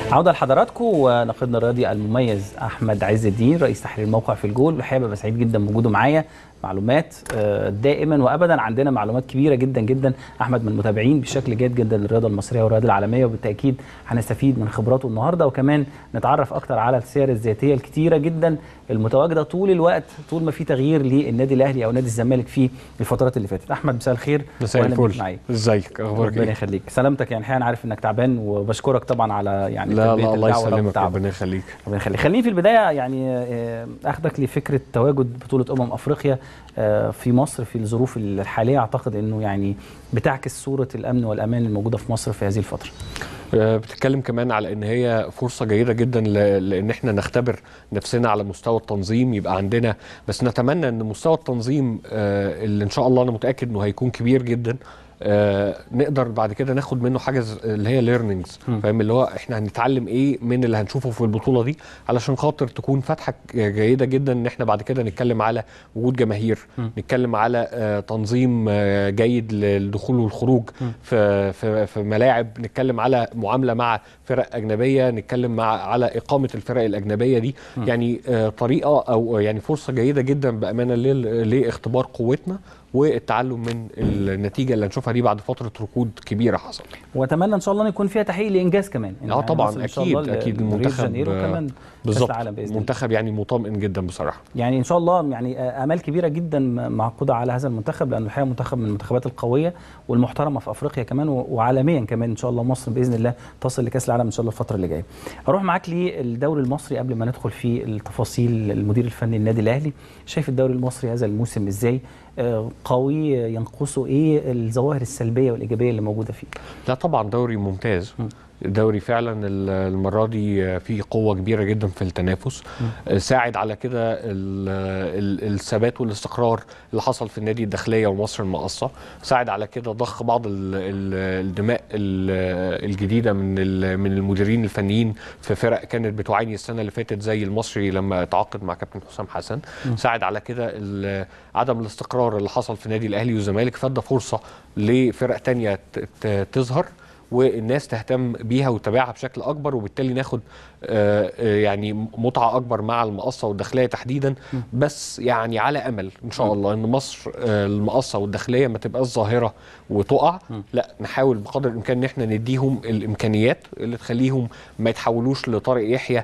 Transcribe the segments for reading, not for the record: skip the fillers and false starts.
عودة لحضراتكم وناقدنا الرياضي المميز أحمد عز الدين رئيس تحرير موقع في الجول. الحقيقة ببقى سعيد جدا بوجوده معايا. معلومات دائما وابدا عندنا معلومات كبيره جدا جدا. احمد من المتابعين بشكل جيد جدا للرياضه المصريه والرياضه العالميه، وبالتاكيد هنستفيد من خبراته النهارده، وكمان نتعرف اكتر على السير الذاتيه الكتيره جدا المتواجده طول الوقت طول ما في تغيير للنادي الاهلي او نادي الزمالك في الفترات اللي فاتت. احمد مساء الخير. مساء الفل. ازيك؟ اخبارك ايه؟ ربنا يخليك. سلامتك. يعني الحقيقه انا عارف انك تعبان وبشكرك طبعا على يعني لا الله يسلمك. ربنا يخليك. ربنا يخليك. خليني في البدايه يعني اخدك لفكره تواجد بطوله افريقيا في مصر في الظروف الحاليه. اعتقد انه يعني بتعكس صوره الامن والامان الموجوده في مصر في هذه الفتره. بتتكلم كمان على ان هي فرصه جيده جدا لان احنا نختبر نفسنا على مستوى التنظيم، يبقى عندنا، بس نتمنى ان مستوى التنظيم اللي ان شاء الله انا متاكد انه هيكون كبير جدا، نقدر بعد كده ناخد منه حاجه اللي هي ليرنينجز، فاهم؟ اللي هو احنا هنتعلم ايه من اللي هنشوفه في البطوله دي علشان خاطر تكون فتحه جيده جدا ان احنا بعد كده نتكلم على وجود جماهير، نتكلم على تنظيم جيد للدخول والخروج في ملاعب، نتكلم على معامله مع فرق اجنبيه، نتكلم على اقامه الفرق الاجنبيه دي. يعني طريقه او يعني فرصه جيده جدا بامانه لاختبار قوتنا والتعلم من النتيجه اللي هنشوفها دي بعد فتره ركود كبيره حصلت. واتمنى ان شاء الله يكون فيها تحقيق لانجاز كمان. يعني طبعا اكيد المنتخب وكمان بالظبط المنتخب يعني مطمئن جدا بصراحه. يعني ان شاء الله يعني امال كبيره جدا معقوده على هذا المنتخب، لانه الحقيقه منتخب من المنتخبات القويه والمحترمه في افريقيا كمان وعالميا كمان. ان شاء الله مصر باذن الله تصل لكاس العالم ان شاء الله الفتره اللي جايه. اروح معاك للدوري المصري قبل ما ندخل في التفاصيل. المدير الفني للنادي الاهلي شايف الدوري المصري هذا الموسم ازاي؟ قوي؟ ينقصه ايه الظواهر السلبيه والايجابيه اللي موجوده فيه؟ لا طبعا دوري ممتاز. الدوري فعلا المره دي فيه قوه كبيره جدا في التنافس. ساعد على كده الثبات والاستقرار اللي حصل في النادي الداخليه ومصر المقاصه، ساعد على كده ضخ بعض الدماء الجديده من المديرين الفنيين في فرق كانت بتعاني السنه اللي فاتت زي المصري لما تعاقد مع كابتن حسام حسن. ساعد على كده عدم الاستقرار اللي حصل في النادي الاهلي والزمالك، فادى فرصه لفرق تانية تظهر والناس تهتم بيها وتتابعها بشكل اكبر، وبالتالي ناخد يعني متعه اكبر مع المقاصه والداخليه تحديدا. بس يعني على امل ان شاء الله ان مصر المقاصه والداخليه ما تبقاش ظاهره وتقع، لا نحاول بقدر الامكان ان احنا نديهم الامكانيات اللي تخليهم ما يتحولوش لطارق يحيى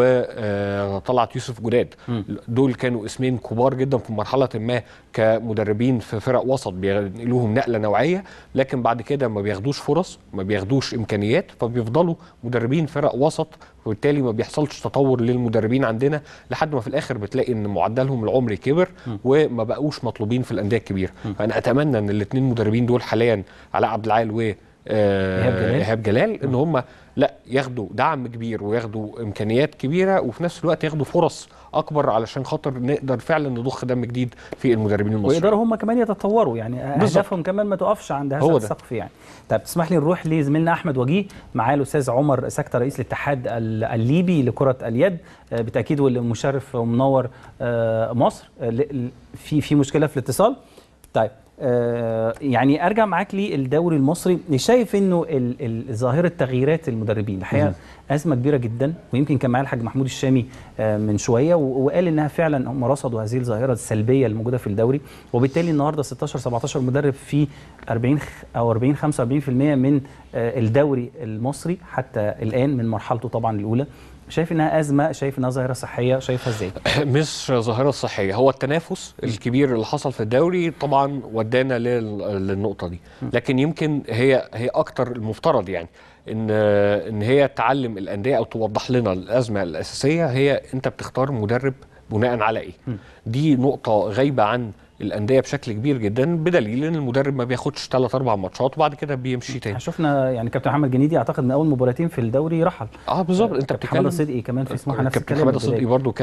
وطلعت يوسف جداد. دول كانوا اسمين كبار جدا في مرحله ما كمدربين في فرق وسط بينقلوهم نقله نوعيه، لكن بعد كده ما بياخدوش فرص، ما بياخدوش امكانيات، فبيفضلوا مدربين فرق وسط، وبالتالي ما بيحصلش تطور للمدربين عندنا لحد ما في الاخر بتلاقي ان معدلهم العمري كبر وما بقوش مطلوبين في الانديه الكبيره. فانا اتمنى ان الاثنين مدربين دول حاليا علاء عبد العال و ايهاب جلال ان هم لا ياخدوا دعم كبير وياخدوا امكانيات كبيره، وفي نفس الوقت ياخدوا فرص اكبر علشان خاطر نقدر فعلا نضخ دم جديد في المدربين المصريين، ويقدروا هم كمان يتطوروا. يعني اهدافهم كمان ما تقفش عند هذا السقف. يعني طيب تسمح لي نروح لزميلنا احمد وجيه، معاه الاستاذ عمر سكتة رئيس الاتحاد الليبي لكره اليد، بالتاكيد واللي مشرف ومنور مصر. في مشكله في الاتصال. طيب يعني ارجع معاك للدوري المصري. شايف انه ظاهره تغييرات المدربين الحقيقه ازمه كبيره جدا، ويمكن كان معايا الحاج محمود الشامي من شويه وقال انها فعلا هم رصدوا هذه الظاهره السلبيه الموجوده في الدوري، وبالتالي النهارده 16 17 مدرب في 40 او 40 45% من الدوري المصري حتى الان من مرحلته طبعا الاولى. شايف انها ازمه؟ شايف انها ظاهره صحيه؟ شايفها ازاي؟ مش ظاهره صحيه، هو التنافس الكبير اللي حصل في الدوري طبعا ودانا للنقطه دي، لكن يمكن هي اكتر المفترض يعني ان هي تعلم الانديه او توضح لنا الازمه الاساسيه هي انت بتختار مدرب بناء على ايه. دي نقطه غايبه عن الانديه بشكل كبير جدا، بدليل ان المدرب ما بياخدش 3 4 ماتشات وبعد كده بيمشي تاني. شفنا يعني كابتن محمد جنيدي اعتقد من اول مباراتين في الدوري رحل. بالظبط. انت بتتكلم حماده صدقي كمان في سموحه نفس الكلام. كابتن حماده صدقي برضو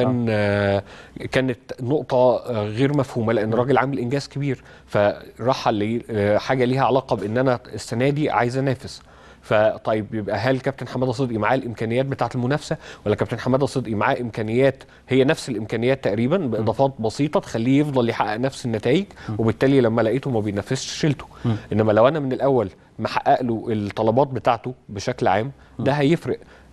كانت نقطه غير مفهومه لان راجل عامل انجاز كبير، فرحل حاجه ليها علاقه بان انا السنه دي عايز انافس. فطيب يبقى هل كابتن حماده صدقي معاه الامكانيات بتاعه المنافسه، ولا كابتن حماده صدقي معاه امكانيات هي نفس الامكانيات تقريبا باضافات بسيطه تخليه يفضل يحقق نفس النتائج، وبالتالي لما لقيته ما بينافسش شلته. انما لو انا من الاول محقق له الطلبات بتاعته بشكل عام ده هيفرق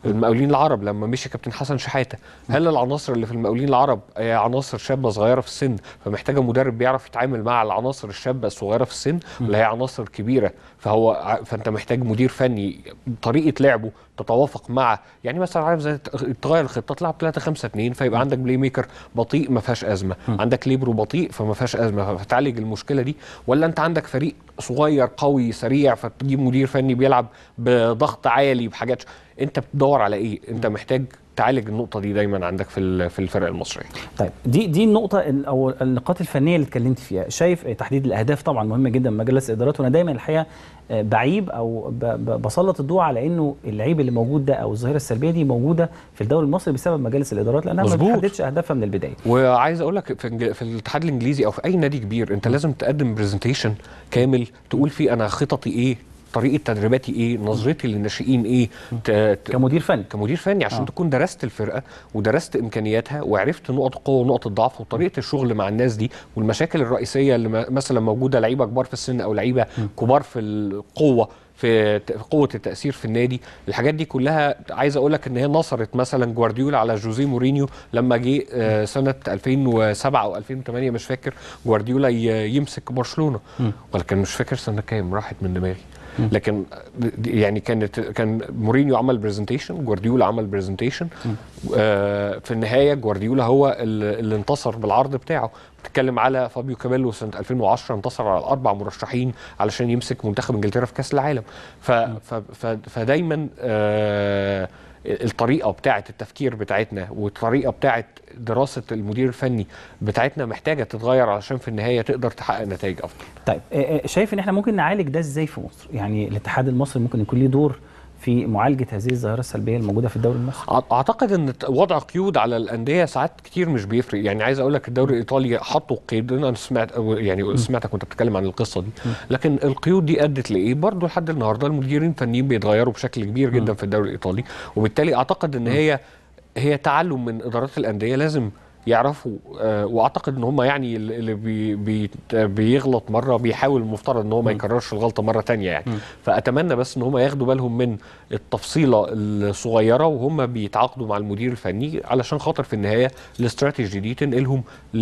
المقاولين العرب لما مشي كابتن حسن شحاته، هل العناصر اللي في المقاولين العرب هي عناصر شابه صغيره في السن فمحتاجه مدرب بيعرف يتعامل مع العناصر الشابه الصغيره في السن، ولا هي عناصر كبيره فانت محتاج مدير فني طريقه لعبه تتوافق مع، يعني مثلا عارف زي تغير الخطه تلعب 3-5-2 فيبقى عندك بلاي ميكر بطيء ما فيهاش ازمه، عندك ليبرو بطيء فما فيهاش ازمه فتعالج المشكله دي، ولا انت عندك فريق صغير قوي سريع فتجيب مدير فني بيلعب بضغط عالي بحاجات. انت بتدور على ايه؟ انت محتاج تعالج النقطه دي دايما عندك في الفرق المصريه. طيب دي النقطه او النقاط الفنيه اللي اتكلمت فيها. شايف تحديد الاهداف طبعا مهم جدا مجلس الادارات، وانا دايما الحقيقه بعيب او بسلط الضوء على انه العيب اللي موجود ده او الظاهره السلبيه دي موجوده في الدوري المصري بسبب مجالس الادارات لانها ما بتحددش اهدافها من البدايه. وعايز اقول لك في الاتحاد الانجليزي او في اي نادي كبير انت لازم تقدم برزنتيشن كامل تقول فيه انا خططي ايه، طريقه تدريباتي ايه، نظرتي للناشئين ايه، كمدير فني عشان تكون درست الفرقه ودرست امكانياتها وعرفت نقط القوه ونقط الضعف وطريقه الشغل مع الناس دي والمشاكل الرئيسيه اللي مثلا موجوده لعيبه كبار في السن او لعيبه كبار في القوه في قوه التاثير في النادي. الحاجات دي كلها عايز اقول لك ان هي نصرت مثلا جوارديولا على جوزيه مورينيو لما جه سنه 2007 او 2008 مش فاكر جوارديولا يمسك برشلونه، ولكن مش فاكر سنه كام راحت من دماغي. لكن يعني كان مورينيو عمل برزنتيشن، جوارديولا عمل برزنتيشن، في النهايه جوارديولا هو اللي انتصر بالعرض بتاعه. بتتكلم على فابيو كابيلو سنه 2010 انتصر على 4 مرشحين علشان يمسك منتخب انجلترا في كاس العالم. فدايما الطريقه بتاعه التفكير بتاعتنا والطريقه بتاعه دراسه المدير الفني بتاعتنا محتاجه تتغير علشان في النهايه تقدر تحقق نتائج افضل. طيب شايف ان احنا ممكن نعالج ده ازاي في مصر؟ يعني الاتحاد المصري ممكن يكون له دور في معالجه هذه الظاهره السلبيه الموجوده في الدوري المصري؟ اعتقد ان وضع قيود على الانديه ساعات كتير مش بيفرق. يعني عايز اقول لك الدوري الايطالي حطوا قيد، انا سمعتك وانت بتتكلم عن القصه دي، لكن القيود دي ادت لايه؟ برضه لحد النهارده المديرين الفنيين بيتغيروا بشكل كبير جدا في الدوري الايطالي، وبالتالي اعتقد ان هي تعلم من ادارات الانديه لازم يعرفوا. واعتقد ان هم يعني اللي بيغلط مره بيحاول المفترض ان هو ما يكررش الغلطه مره ثانيه يعني. فاتمنى بس ان هم ياخدوا بالهم من التفصيله الصغيره وهم بيتعاقدوا مع المدير الفني علشان خاطر في النهايه الاستراتيجي دي تنقلهم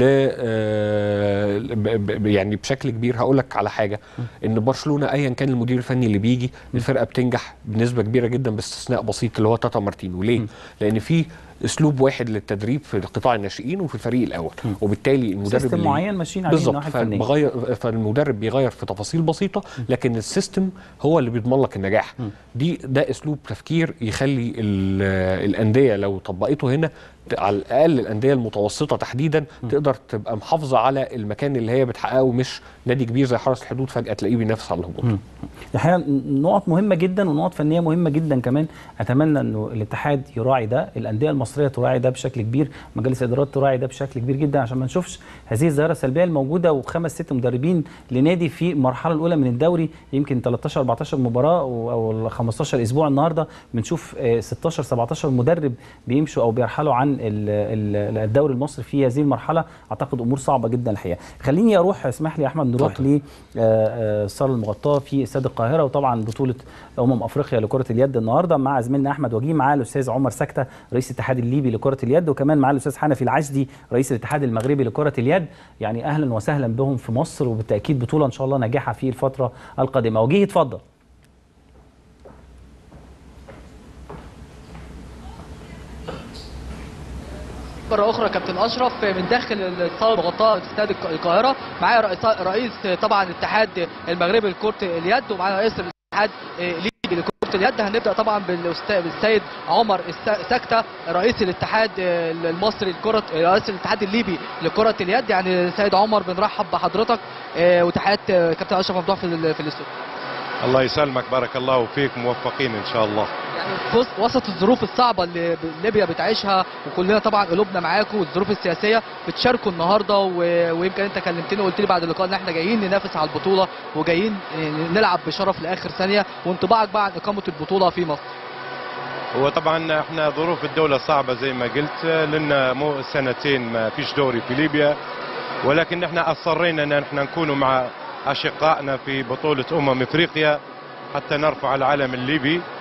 يعني بشكل كبير. هقول لك على حاجه، ان برشلونه ايا كان المدير الفني اللي بيجي الفرقه بتنجح بنسبه كبيره جدا باستثناء بسيط اللي هو تاتا مارتينو. ليه؟ لان في اسلوب واحد للتدريب في قطاع الناشئين وفي الفريق الاول، وبالتالي المدرب سيستم معين ماشيين عليه الناحيه الفنيه فالمدرب بيغير في تفاصيل بسيطه لكن السيستم هو اللي بيضمن لك النجاح. ده اسلوب تفكير يخلي الانديه لو طبقته هنا على الاقل الانديه المتوسطه تحديدا تقدر تبقى محافظه على المكان اللي هي بتحققه، مش نادي كبير زي حرس الحدود فجاه تلاقيه بينافس على الهبوط. الحقيقه نقط مهمه جدا ونقط فنيه مهمه جدا كمان. اتمنى انه الاتحاد يراعي ده، الانديه المصريه تراعي ده بشكل كبير، مجالس الادارات تراعي ده بشكل كبير جدا عشان ما نشوفش هذه الظاهره السلبيه الموجوده. و5 6 مدربين لنادي في المرحله الاولى من الدوري يمكن 13 14 مباراه او 15 اسبوع النهارده بنشوف 16 17 مدرب بيمشوا او بيرحلوا عن الدوري المصري في هذه المرحله. اعتقد امور صعبه جدا الحقيقه. خليني اروح، اسمح لي يا احمد نروح للصاله المغطاه في استاد القاهره، وطبعا بطوله افريقيا لكره اليد النهارده مع زميلنا احمد وجيه، معاه الاستاذ عمر سكته رئيس الاتحاد الليبي لكره اليد، وكمان معاه الاستاذ حنفي العجدي رئيس الاتحاد المغربي لكره اليد. يعني اهلا وسهلا بهم في مصر، وبالتاكيد بطوله ان شاء الله ناجحه في الفتره القادمه. وجيه اتفضل. مرة أخرى كابتن أشرف من داخل الصالة المغطاة في استاد القاهرة. معايا رئيس طبعا الاتحاد المغربي لكرة اليد، ومعايا رئيس الاتحاد الليبي لكرة اليد. هنبدأ طبعا بالسيد عمر سكتة رئيس الاتحاد المصري لكرة رئيس الاتحاد الليبي لكرة اليد. يعني سيد عمر بنرحب بحضرتك وتحيات كابتن أشرف ممدوح في الاستوديو. الله يسلمك، بارك الله فيك، موفقين ان شاء الله. يعني وسط الظروف الصعبه اللي ليبيا بتعيشها وكلنا طبعا قلوبنا معاكم والظروف السياسيه بتشاركوا النهارده، ويمكن انت كلمتني وقلت لي بعد اللقاء ان احنا جايين ننافس على البطوله وجايين نلعب بشرف لاخر ثانيه، وانطباعك بقى عن اقامه البطوله في مصر. هو طبعا احنا ظروف الدوله صعبه زي ما قلت، لنا مو سنتين ما فيش دوري في ليبيا، ولكن احنا اصرينا ان احنا نكون مع أشقائنا في بطولة أمم إفريقيا حتى نرفع العلم الليبي.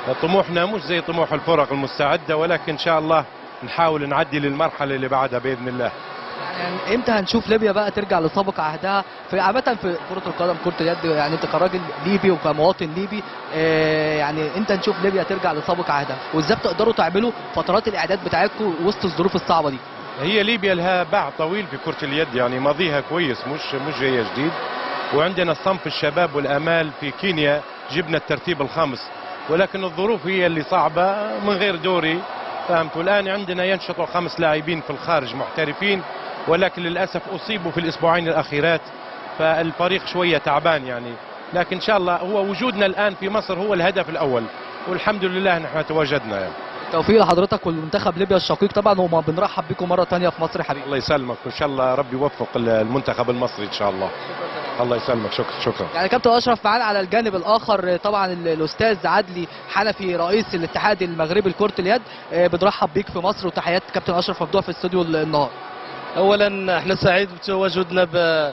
طموحنا مش زي طموح الفرق المستعده، ولكن ان شاء الله نحاول نعدي للمرحله اللي بعدها باذن الله. يعني امتى هنشوف ليبيا بقى ترجع لسابق عهدها في عامه في كره القدم كره اليد؟ يعني انت كراجل ليبي وكمواطن ليبي، يعني امتى نشوف ليبيا ترجع لسابق عهدها، وازاي بتقدروا تعملوا فترات الاعداد بتاعتكم وسط الظروف الصعبه دي؟ هي ليبيا لها باع طويل في كره اليد، يعني ماضيها كويس مش جايه جديد. وعندنا صنف الشباب والامال في كينيا جبنا الترتيب الخامس، ولكن الظروف هي اللي صعبه من غير دوري، فهمت. والان عندنا ينشطوا 5 لاعبين في الخارج محترفين، ولكن للاسف اصيبوا في الاسبوعين الاخيرات، فالفريق شويه تعبان يعني. لكن ان شاء الله هو وجودنا الان في مصر هو الهدف الاول، والحمد لله نحن تواجدنا يعني. توفيق لحضرتك والمنتخب ليبيا الشقيق طبعا، وما بنرحب بكم مره ثانيه في مصر يا حبيبي. الله يسلمك، وان شاء الله ربي يوفق المنتخب المصري ان شاء الله. الله يسلمك، شكرا. يعني كابتن اشرف معانا على الجانب الاخر طبعا الاستاذ عدلي حنفي رئيس الاتحاد المغربي لكره اليد، بنرحب بيك في مصر، وتحيات كابتن اشرف مفتوح في الاستوديو النهارده. اولا احنا سعيد بتواجدنا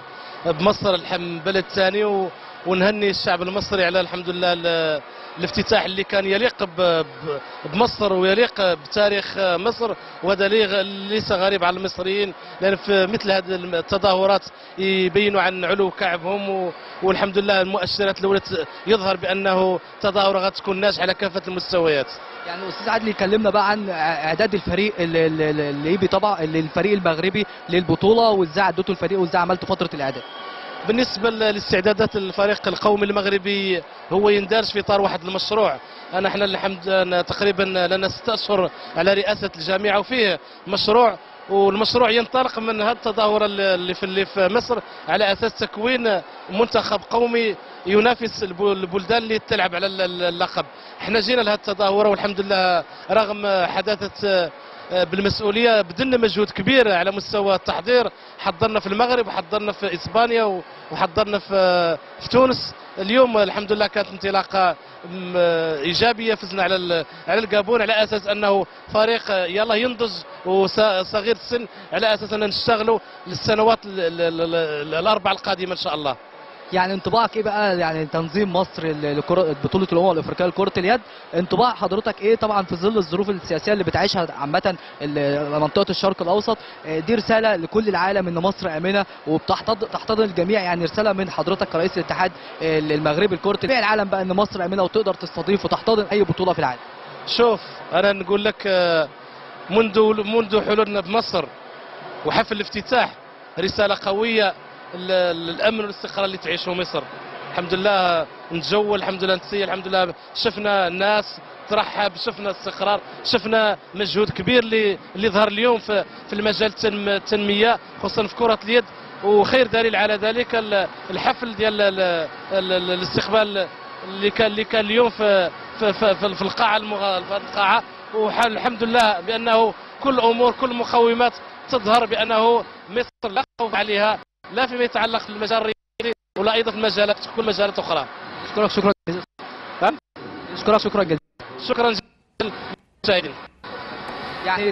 بمصر بلد ثاني، ونهني الشعب المصري على الحمد لله الافتتاح اللي كان يليق بمصر ويليق بتاريخ مصر، وهذا ليس غريب على المصريين، لان في مثل هذه التظاهرات يبينوا عن علو كعبهم، والحمد لله المؤشرات الاولى يظهر بانه تظاهره غتكون ناجحه على كافه المستويات. يعني الاستاذ عدلي كلمنا بقى عن اعداد الفريق الليبي طبعا الفريق المغربي للبطوله، وازاي عدتوا الفريق وازاي عملتوا فتره الاعداد. بالنسبة لاستعدادات الفريق القومي المغربي هو يندرج في اطار واحد المشروع. احنا الحمد تقريبا لنا 6 اشهر على رئاسة الجامعة، وفيه مشروع، والمشروع ينطلق من هذه التظاهرة اللي في مصر على اساس تكوين منتخب قومي ينافس البلدان اللي تلعب على اللقب. احنا جينا لهذه التظاهرة والحمد لله رغم حداثة بالمسؤوليه بذلنا مجهود كبير على مستوى التحضير، حضرنا في المغرب وحضرنا في اسبانيا وحضرنا في تونس. اليوم الحمد لله كانت انطلاقه ايجابيه، فزنا على الجابون على اساس انه فريق يلا ينضج وصغير السن، على اساس ان نشتغلوا للسنوات الاربعه القادمه ان شاء الله. يعني انطباعك ايه بقى، يعني تنظيم مصر لبطوله الامم الافريقيه لكره اليد، انطباع حضرتك ايه طبعا في ظل الظروف السياسيه اللي بتعيشها عامه منطقه الشرق الاوسط؟ دي رساله لكل العالم ان مصر امنه وبتحتضن الجميع، يعني رساله من حضرتك كرئيس الاتحاد المغربي لكره اليد العالم بقى ان مصر امنه وتقدر تستضيف وتحتضن اي بطوله في العالم. شوف انا نقول لك منذ حلولنا بمصر وحفل الافتتاح رساله قويه الامن والاستقرار اللي تعيشه مصر. الحمد لله نتجول، الحمد لله نتسير، الحمد لله شفنا الناس ترحب، شفنا استقرار، شفنا مجهود كبير اللي ظهر اليوم في المجال التنميه خصوصا في كره اليد. وخير دليل على ذلك الحفل ديال الاستقبال اللي كان اليوم في القاعه، والحمد لله بانه كل امور كل مقومات تظهر بانه مصر لا خوف عليها، لا فيما يتعلق بالمجال الرياضي ولا ايضا في كل المجالات اخرى. شكرا جزيلا. شكرا جزيلا. شكرا جزيلا للمشاهدين. يعني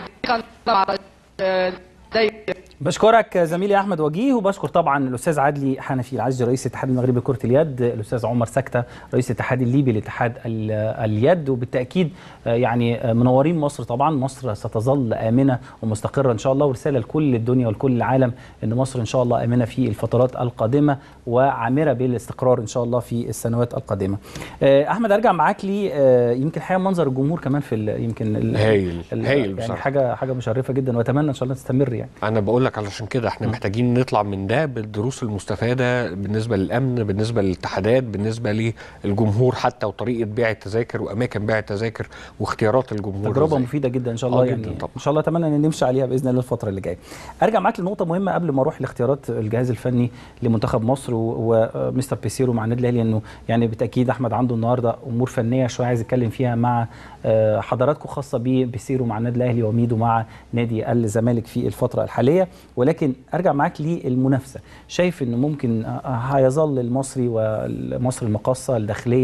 بشكرك زميلي احمد وجيه، وبشكر طبعا الاستاذ عدلي حنفي العزي رئيس الاتحاد المغربي لكره اليد، الاستاذ عمر سكته رئيس الاتحاد الليبي لاتحاد اليد. وبالتاكيد يعني منورين مصر طبعا، مصر ستظل امنه ومستقره ان شاء الله، ورساله لكل الدنيا ولكل العالم ان مصر ان شاء الله امنه في الفترات القادمه وعامره بالاستقرار ان شاء الله في السنوات القادمه. احمد ارجع معاك لي، يمكن حقيقه منظر الجمهور كمان في يمكن هايل يعني بصراحه، حاجه مشرفه جدا، واتمنى ان شاء الله تستمر. يعني انا بقول لك علشان كده احنا محتاجين نطلع من ده بالدروس المستفاده بالنسبه للامن، بالنسبه للاتحادات، بالنسبه للجمهور حتى، وطريقه بيع التذاكر واماكن بيع التذاكر واختيارات الجمهور. تجربه مفيده جدا ان شاء الله، يعني طبعا. ان شاء الله اتمنى ان نمشي عليها باذن الله الفتره اللي جايه. ارجع معاك لنقطه مهمه قبل ما اروح لاختيارات الجهاز الفني لمنتخب مصر ومستر بيسيرو مع النادي الاهلي، انه يعني بالتاكيد احمد عنده النهارده امور فنيه شويه عايز يتكلم فيها مع حضراتكم خاصه ببيسيرو مع النادي الاهلي وميدو مع نادي الزمالك في الفتره الحاليه. ولكن ارجع معاك للمنافسه، شايف انه ممكن هيظل المصري ومصر المقاصه الداخليه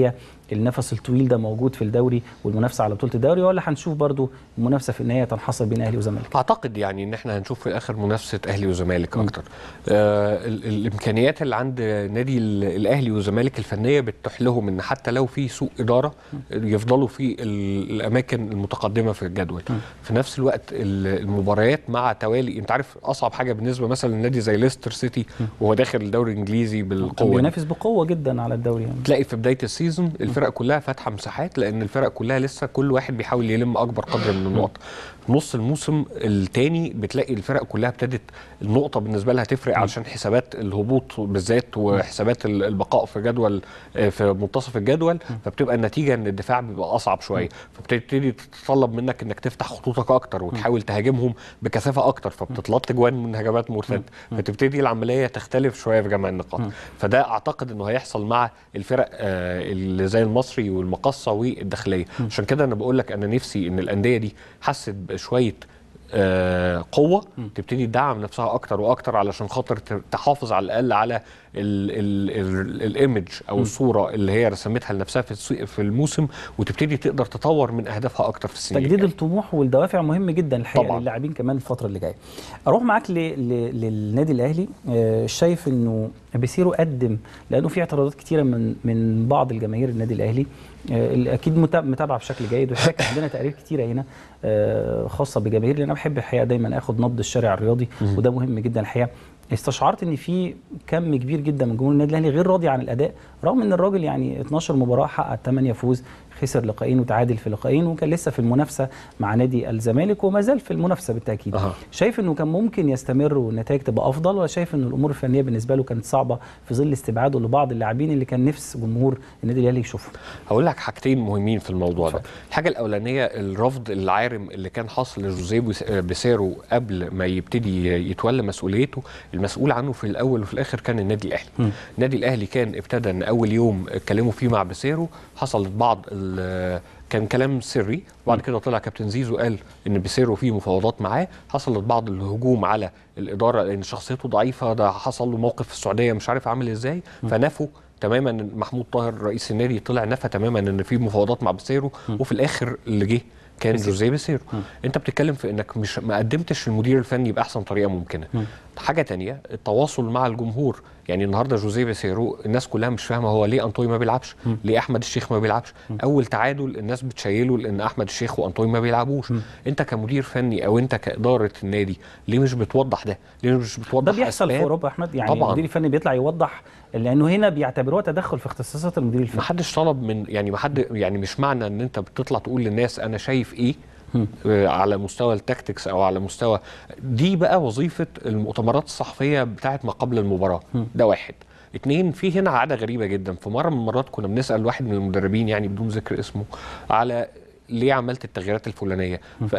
النفس الطويل ده موجود في الدوري والمنافسه على بطوله الدوري، ولا هنشوف برضو المنافسه في النهايه تنحصر بين اهلي وزمالك؟ اعتقد يعني ان احنا هنشوف في الاخر منافسه اهلي وزمالك اكتر. الامكانيات اللي عند نادي الاهلي والزمالك الفنيه بتتيح لهم ان حتى لو في سوء اداره يفضلوا في الاماكن المتقدمه في الجدول. في نفس الوقت المباريات مع توالي، انت عارف اصعب حاجه بالنسبه مثلا لنادي زي ليستر سيتي وهو داخل الدوري الانجليزي بالقوه، بينافس بقوه جدا على الدوري يعني. تلاقي في بدايه السيزون الفرق كلها فاتحه مساحات، لان الفرق كلها لسه كل واحد بيحاول يلم اكبر قدر من النقط. نص الموسم الثاني بتلاقي الفرق كلها ابتدت النقطه بالنسبه لها تفرق عشان حسابات الهبوط بالذات وحسابات البقاء في جدول في منتصف الجدول، فبتبقى النتيجه ان الدفاع بيبقى اصعب شويه، فبتبتدي تتطلب منك انك تفتح خطوطك اكتر وتحاول تهاجمهم بكثافه اكتر، فبتتلط جوان من هجمات مرتده، فتبتدي العمليه تختلف شويه في جمع النقاط. فده اعتقد انه هيحصل مع الفرق اللي زي المصري والمقصه والداخليه. عشان كده انا بقول لك انا نفسي ان الانديه دي حست بشويه قوه تبتدي تدعم نفسها اكتر واكتر علشان خاطر تحافظ على الاقل على الايمج او الصوره اللي هي رسمتها لنفسها في الموسم، وتبتدي تقدر تطور من اهدافها اكتر في السنين. تجديد الطموح والدوافع مهم جدا الحقيقه للاعبين كمان الفتره اللي جايه. اروح معاك للنادي الاهلي. شايف انه بيسيرو قدم، لانه في اعتراضات كتيره من بعض الجماهير النادي الاهلي اكيد متابعه بشكل جيد، وشايف عندنا تقارير كتيره هنا خاصه بجماهير، لان انا بحب الحقيقه دايما اخد نبض الشارع الرياضي وده مهم جدا الحقيقه. استشعرت ان في كم كبير جدا من جمهور النادي الاهلي غير راضي عن الاداء، رغم ان الراجل يعني 12 مباراه حقق 8 فوز، خسر لقاءين وتعادل في لقاءين، وكان لسه في المنافسه مع نادي الزمالك وما زال في المنافسه بالتاكيد. شايف انه كان ممكن يستمر والنتائج تبقى افضل، ولا شايف ان الامور الفنيه بالنسبه له كانت صعبه في ظل استبعاده لبعض اللاعبين اللي كان نفس جمهور النادي الاهلي يشوفهم؟ هقول لك حاجتين مهمين في الموضوع ده. الحاجه الاولانيه الرفض العارم اللي كان حاصل لجوزيه بيسيرو قبل ما يبتدي يتولى مسؤوليته. المسؤول عنه في الاول وفي الاخر كان النادي الاهلي. النادي الاهلي كان ابتدى ان اول يوم اتكلموا فيه مع بيسيرو حصلت بعض كان كلام سري، وبعد كده طلع كابتن زيزو قال ان بيسيرو فيه مفاوضات معاه، حصلت بعض الهجوم على الاداره لان شخصيته ضعيفه، ده حصل له موقف في السعوديه مش عارف عامل ازاي، فنفوا تماما. محمود طاهر رئيس النادي طلع نفى تماما ان في مفاوضات مع بيسيرو، وفي الاخر اللي جه كان جوزيه بيسيرو. انت بتتكلم في انك مش ما قدمتش المدير الفني باحسن طريقه ممكنه. حاجه تانية التواصل مع الجمهور، يعني النهارده جوزيه بيسيرو الناس كلها مش فاهمه هو ليه انطوي ما بيلعبش، ليه احمد الشيخ ما بيلعبش. اول تعادل الناس بتشيله لان احمد الشيخ وانطوي ما بيلعبوش. انت كمدير فني او انت كاداره النادي ليه مش بتوضح ده؟ ليه مش بتوضح؟ ده بيحصل في اوروبا احمد، يعني طبعاً. المدير الفني بيطلع يوضح، لانه هنا بيعتبروها تدخل في اختصاصات المدير الفني. ما حدش طلب من يعني مش معنى ان انت بتطلع تقول للناس انا شايف ايه على مستوى التكتكس او على مستوى دي بقى وظيفه المؤتمرات الصحفيه بتاعت ما قبل المباراه. ده واحد. اتنين، في هنا عاده غريبه جدا. في مره من المرات كنا بنسال واحد من المدربين يعني بدون ذكر اسمه على ليه عملت التغييرات الفلانيه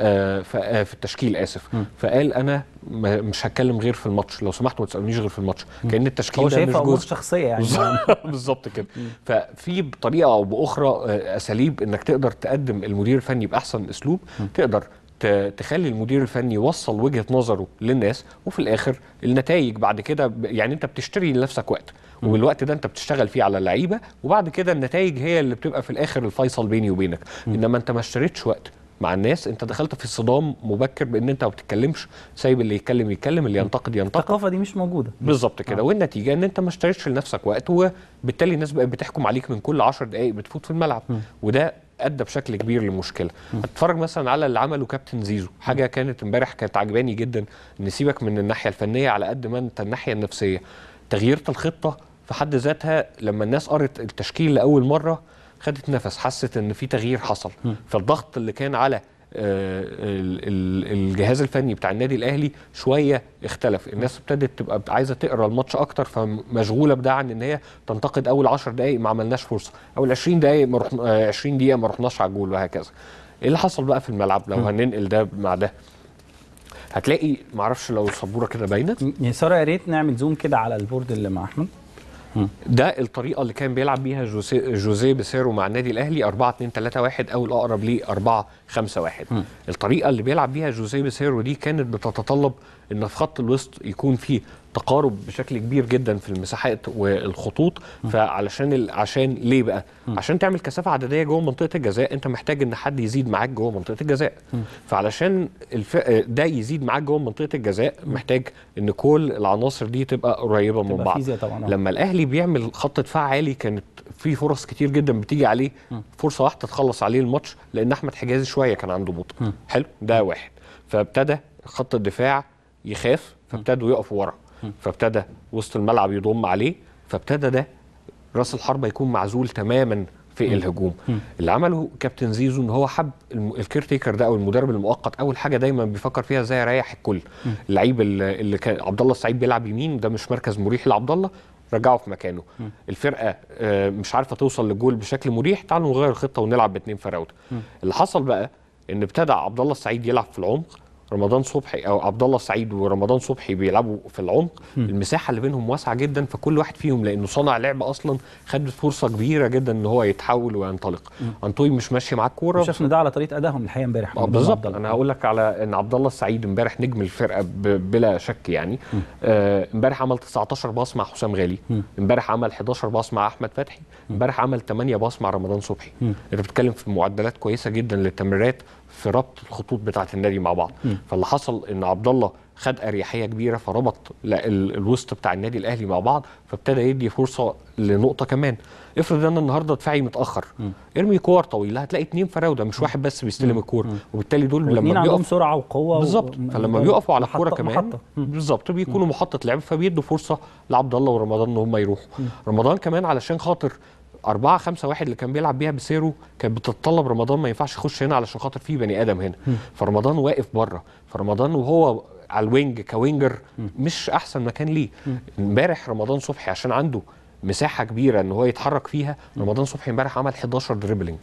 في التشكيل، اسف. فقال انا مش هتكلم غير في الماتش، لو سمحتوا ما تسالونيش غير في الماتش. كان التشكيل ده مش جزء شخصيه يعني. بالظبط كده. ففي بطريقه او باخرى اساليب انك تقدر تقدم المدير الفني باحسن اسلوب، تقدر تخلي المدير الفني يوصل وجهه نظره للناس، وفي الاخر النتائج بعد كده يعني انت بتشتري لنفسك وقت، والوقت ده انت بتشتغل فيه على اللعيبه، وبعد كده النتائج هي اللي بتبقى في الاخر الفيصل بيني وبينك. انما انت ما اشتريتش وقت مع الناس، انت دخلت في صدام مبكر بان انت ما بتتكلمش، سايب اللي يتكلم اللي ينتقد ينتقد. الثقافه دي مش موجوده بالظبط كده. والنتيجه ان انت ما اشتريتش لنفسك وقت، وبالتالي الناس بقت بتحكم عليك من كل 10 دقائق بتفوت في الملعب. وده ادى بشكل كبير لمشكله. هتتفرج مثلا على اللي عمله كابتن زيزو، حاجه كانت امبارح كانت عجباني جدا، ان سيبك من الناحيه الفنيه على قد ما انت الناحيه النفسيه. تغيير الخطه في حد ذاتها لما الناس قرت التشكيل لاول مره خدت نفس، حست ان في تغيير حصل. فالضغط اللي كان على الجهاز الفني بتاع النادي الاهلي شويه اختلف. الناس ابتدت تبقى عايزه تقرا الماتش اكتر، فمشغوله بده عن ان هي تنتقد اول 10 دقائق ما عملناش فرصه، اول 20 دقائق ما رحنا 20 دقيقه ما رحناش على الجول، وهكذا. ايه اللي حصل بقى في الملعب لو هننقل ده مع ده؟ هتلاقي معرفش لو السبوره كده باينه يا ساره، يا ريت نعمل زوم كده على البورد اللي مع احمد. ده الطريقه اللي كان بيلعب بيها جوزيه بيسيرو مع النادي الاهلي 4-2-3-1 او الاقرب ل 4-5-1. الطريقه اللي بيلعب بيها جوزيه بيسيرو دي كانت بتتطلب ان في خط الوسط يكون فيه تقارب بشكل كبير جدا في المساحات والخطوط. عشان ليه بقى؟ عشان تعمل كثافه عدديه جوه منطقه الجزاء انت محتاج ان حد يزيد معاك جوه منطقه الجزاء. فعلشان ده يزيد معاك جوه منطقه الجزاء محتاج ان كل العناصر دي تبقى قريبه من بعض. لما الاهلي بيعمل خط دفاع عالي كانت في فرص كتير جدا بتيجي عليه، فرصه واحده تخلص عليه الماتش لان احمد حجازي شويه كان عنده بطء. حلو، ده واحد. فابتدى خط الدفاع يخاف، فابتدوا يقفوا ورا، فابتدى وسط الملعب يضم عليه، فابتدى ده راس الحربة يكون معزول تماما في الهجوم. اللي عمله كابتن زيزو ان هو حب الكيرتيكر ده او المدرب المؤقت، اول حاجه دايما بيفكر فيها ازاي يريح الكل. اللعيب اللي كان عبد الله السعيد بيلعب يمين، ده مش مركز مريح لعبد الله، رجعه في مكانه. الفرقه مش عارفه توصل للجول بشكل مريح، تعالوا نغير الخطه ونلعب باثنين فراوده. اللي حصل بقى ان ابتدى عبد الله السعيد يلعب في العمق، رمضان صبحي او عبد الله السعيد ورمضان صبحي بيلعبوا في العمق. المساحه اللي بينهم واسعه جدا، فكل واحد فيهم لانه صانع لعب اصلا خد فرصه كبيره جدا ان هو يتحول وينطلق. انطوي مش ماشي معاه الكوره، شفنا ده على طريقه ادائهم الحقيقه امبارح. بالظبط. انا هقول لك على ان عبد الله السعيد امبارح نجم الفرقه بلا شك يعني. امبارح عمل 19 باص مع حسام غالي، امبارح عمل 11 باص مع احمد فتحي، امبارح عمل 8 باص مع رمضان صبحي. انت بتتكلم في معدلات كويسه جدا للتمريرات في ربط الخطوط بتاعه النادي مع بعض. فاللي حصل ان عبد الله خد اريحيه كبيره، فربط الوسط بتاع النادي الاهلي مع بعض، فابتدى يدي فرصه لنقطه كمان. افرض ان النهارده دفاعي متاخر، ارمي كور طويله هتلاقي 2 فراوده مش واحد بس بيستلم الكور، وبالتالي دول لما عندهم سرعه وقوه بالظبط، فلما بيقفوا على الكوره كمان بالظبط بيكونوا محطه لعب، فبيدوا فرصه لعبد الله ورمضان ان هم يروحوا. رمضان كمان علشان خاطر 4-5-1 اللي كان بيلعب بيها بسيرو كانت بتتطلب رمضان ما ينفعش يخش هنا علشان خاطر في بني ادم هنا. فرمضان واقف بره، فرمضان وهو على الوينج كوينجر مش احسن مكان ليه. امبارح رمضان صبحي عشان عنده مساحه كبيره ان هو يتحرك فيها، رمضان صبحي امبارح عمل 11 دريبلينج،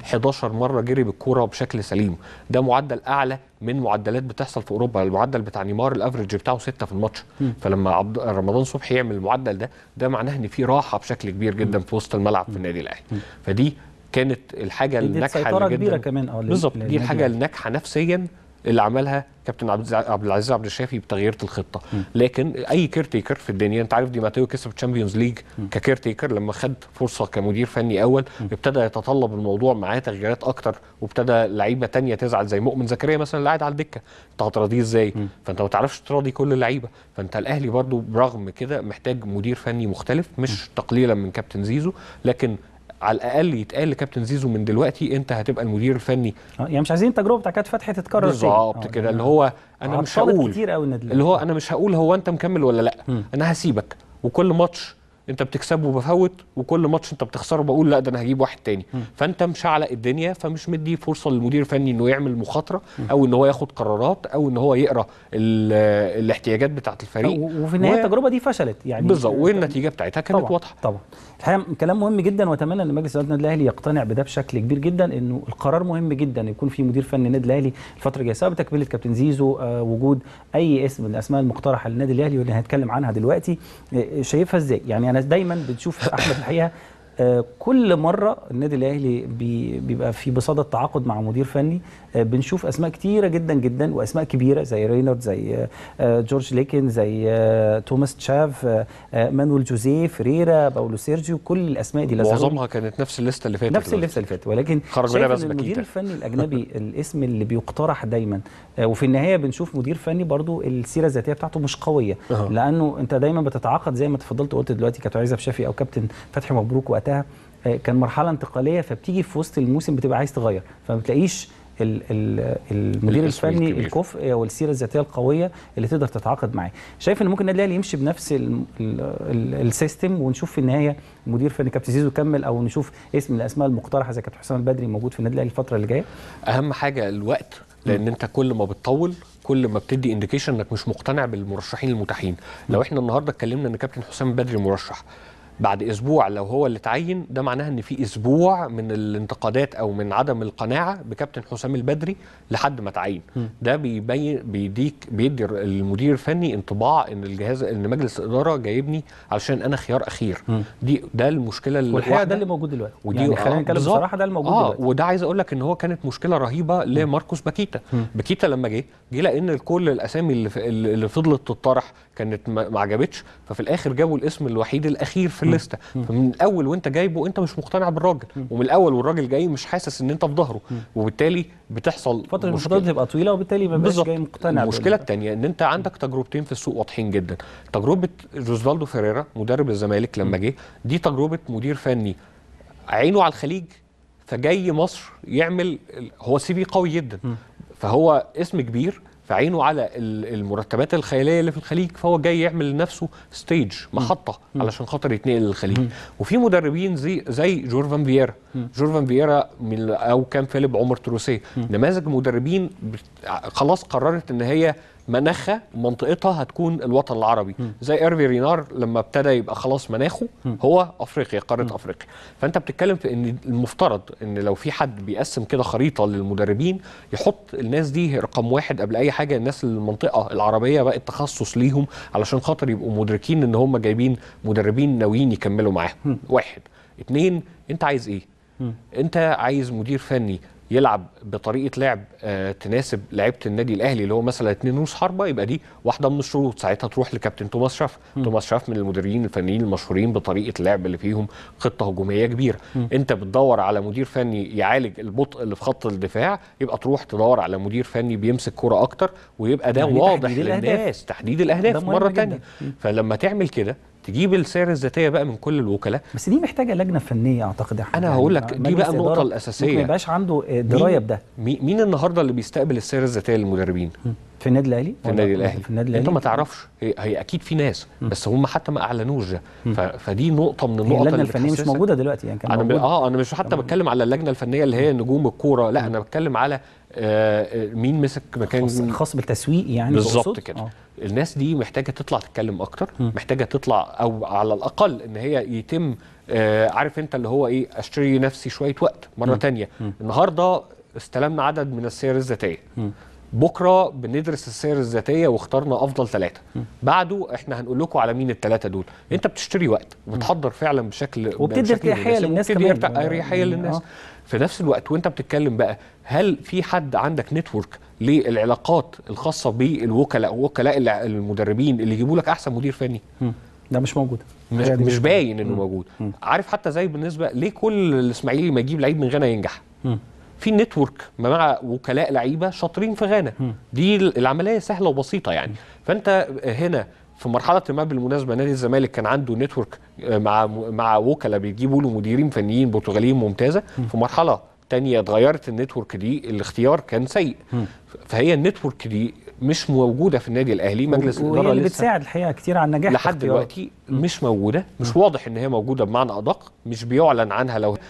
11 مره جري بالكوره بشكل سليم. ده معدل اعلى من معدلات بتحصل في اوروبا. المعدل بتاع نيمار الافريج بتاعه 6 في الماتش. فلما رمضان صبحي يعمل المعدل ده معناه ان في راحه بشكل كبير جدا في وسط الملعب في النادي الاهلي. فدي كانت الحاجه الناجحه كبيره كمان بالظبط. دي الحاجه الناجحه نفسيا اللي عملها كابتن عبد العزيز عبد الشافي بتغيير الخطه. لكن اي كيرتيكر في الدنيا، انت عارف دي ماتيو كسب تشامبيونز ليج ككيرتيكر لما خد فرصه كمدير فني اول، ابتدى يتطلب الموضوع معاه تغييرات اكتر، وابتدى لعيبه تانية تزعل زي مؤمن زكريا مثلا اللي قاعد على الدكه، انت هتراضيه ازاي؟ فانت ما تعرفش تراضي كل اللعيبه. فانت الاهلي برضو برغم كده محتاج مدير فني مختلف، مش تقليلا من كابتن زيزو، لكن على الاقل يتقال لكابتن زيزو من دلوقتي انت هتبقى المدير الفني. يعني مش عايزين التجربه بتاعت فتحي تتكرر بالظبط كده. اللي هو انا مش هقول كتير قوي اللي هو انا مش هقول هو انت مكمل ولا لا. انا هسيبك، وكل ماتش انت بتكسبه وبفوت، وكل ماتش انت بتخسره بقول لا ده انا هجيب واحد تاني. فانت مشعلق الدنيا، فمش مدي فرصه للمدير الفني انه يعمل مخاطره او ان هو ياخد قرارات او ان هو يقرا الاحتياجات بتاعه الفريق. وفي النهايه التجربه دي فشلت يعني بالظبط، والنتيجه بتاعتها كانت واضحه. طبعا الحقيقه كلام مهم جدا، واتمنى ان مجلس اداره النادي الاهلي يقتنع بده بشكل كبير جدا، انه القرار مهم جدا يكون في مدير فني النادي الاهلي الفتره الجايه، سواء بتكمله كابتن زيزو، وجود اي اسم من الاسماء المقترحه للنادي الاهلي واللي هنتكلم عنها دلوقتي. شايفها ازاي؟ يعني انا دايما بنشوف احمد الحقيقه كل مره النادي الاهلي بيبقى في بصدد تعاقد مع مدير فني، بنشوف اسماء كتيره جدا جدا واسماء كبيره زي رينارد، زي جورج ليكن، زي توماس تشاف، مانويل جوزيه، فريرا، باولو سيرجيو، كل الاسماء دي معظمها كانت نفس الليسته اللي فاتت، نفس الليسته اللي فاتت، ولكن خرج منها بس المدير الفني الاجنبي الاسم اللي بيقترح دايما، وفي النهايه بنشوف مدير فني برضو السيره الذاتيه بتاعته مش قويه، لانه انت دايما بتتعاقد زي ما تفضلت وقلت دلوقتي كابتن عزت شافي او كابتن فتحي مبروك وقتها، كان مرحله انتقاليه، فبتيجي في وسط الموسم بتبقى عايز تغير، فما بتلاقيش المدير الفني الكفء او السيره الذاتيه القويه اللي تقدر تتعاقد معاه. شايف ان ممكن النادي الاهلي يمشي بنفس السيستم، ونشوف في النهايه مدير فني كابتن زيزو يكمل، او نشوف اسم من الاسماء المقترحه زي كابتن حسام البدري موجود في النادي الاهلي الفتره اللي جايه؟ اهم حاجه الوقت، لان انت كل ما بتطول كل ما بتدي انديكيشن انك مش مقتنع بالمرشحين المتاحين. لو احنا النهارده اتكلمنا ان كابتن حسام البدري مرشح، بعد اسبوع لو هو اللي تعين، ده معناها ان في اسبوع من الانتقادات او من عدم القناعه بكابتن حسام البدري لحد ما تعين. ده بيدي المدير الفني انطباع ان الجهاز، ان مجلس الاداره جايبني علشان انا خيار اخير. ده المشكله اللي والحقيقه ده اللي موجود دلوقتي، يعني خلينا نتكلم بصراحه، ده الموجود دلوقتي. وده عايز اقول لك ان هو كانت مشكله رهيبه لماركوس باكيتا. باكيتا لما جه لان كل الاسامي اللي فضلت تطرح كانت ما عجبتش، ففي الاخر جابوا الاسم الوحيد الاخير في الليسته. فمن الاول وانت جايبه انت مش مقتنع بالراجل، ومن الاول والراجل جاي مش حاسس ان انت في ظهره، وبالتالي بتحصل فتره الانتظار بتبقى طويله، وبالتالي ما بقاش جاي مقتنع. المشكله الثانيه ان انت عندك تجربتين في السوق واضحين جدا. تجربه جوزفالدو فيريرا مدرب الزمالك لما جه، دي تجربه مدير فني عينه على الخليج، فجاي مصر يعمل، هو سي في قوي جدا، فهو اسم كبير، فعينه على المرتبات الخياليه اللي في الخليج، فهو جاي يعمل لنفسه ستيج، محطه علشان خاطر يتنقل للخليج. وفي مدربين زي جورفان فييرا، جورفان فييرا او كان فيليب عمر تروسيه، نماذج مدربين خلاص قررت ان هي مناخها ومنطقتها هتكون الوطن العربي، زي ايرفي رينار لما ابتدى يبقى خلاص مناخه هو افريقيا، قاره افريقيا. فانت بتتكلم في ان المفترض ان لو في حد بيقسم كده خريطه للمدربين، يحط الناس دي رقم واحد قبل اي حاجه، الناس المنطقه العربيه بقت تخصص ليهم علشان خاطر يبقوا مدركين ان هم جايبين مدربين ناويين يكملوا معاهم. واحد. اتنين، انت عايز ايه؟ انت عايز مدير فني يلعب بطريقه لعب تناسب لعيبه النادي الاهلي اللي هو مثلا 2 نص حربه، يبقى دي واحده من الشروط، ساعتها تروح لكابتن توماس شاف. توماس شاف من المدربين الفنيين المشهورين بطريقه اللعب اللي فيهم خطه هجوميه كبيره. انت بتدور على مدير فني يعالج البطء اللي في خط الدفاع، يبقى تروح تدور على مدير فني بيمسك كره اكتر، ويبقى ده واضح للناس، تحديد الاهداف مره ثانيه. فلما تعمل كده تجيب السير الذاتيه بقى من كل الوكلاء. بس دي محتاجه لجنه فنيه اعتقد. انا هقول لك دي بقى النقطه الاساسيه، ما يبقاش عنده درايه بده. مين النهارده اللي بيستقبل السير الذاتيه للمدربين؟ في النادي الاهلي؟ في النادي الاهلي. انت ما تعرفش، هي اكيد في ناس، بس هم حتى ما اعلنوش ده. فدي نقطه من النقط اللجنه الفنيه مش موجوده دلوقتي يعني. كان انا مش حتى بتكلم على اللجنه الفنيه اللي هي نجوم الكوره، لا انا بتكلم على مين مسك مكان خاص بالتسويق يعني. بالظبط كده. الناس دي محتاجه تطلع تتكلم اكتر، محتاجه تطلع او على الاقل ان هي يتم عارف انت اللي هو ايه، اشتري نفسي شويه وقت مره ثانيه. النهارده استلمنا عدد من السير الذاتيه، بكره بندرس السير الذاتيه واخترنا افضل 3، بعده احنا هنقول لكم على مين ال3 دول. انت بتشتري وقت وبتحضر فعلا بشكل وبتدي اريحيه للناس كمان، اريحيه للناس في نفس الوقت. وانت بتتكلم بقى، هل في حد عندك نتورك للعلاقات الخاصه بالوكلاء ووكلاء المدربين اللي يجيبوا لك احسن مدير فني؟ ده مش موجود، مش باين انه موجود. عارف حتى زي بالنسبه ليه كل الاسماعيلي ما يجيب لعيب من غانا ينجح؟ في نتورك مع وكلاء لعيبه شاطرين في غانا، دي العمليه سهله وبسيطه يعني. فانت هنا في مرحله ما بالمناسبه نادي الزمالك كان عنده نتورك مع وكلاء بيجيبوا له مديرين فنيين برتغاليين ممتازه. في مرحله تانية اتغيرت النتورك دي، الاختيار كان سيء. فهي النتورك دي مش موجوده في النادي الاهلي. مجلس الاداره اللي بتساعد الحقيقه كتير على النجاح لحد دلوقتي مش موجوده، مش واضح ان هي موجوده بمعنى ادق، مش بيعلن عنها، لو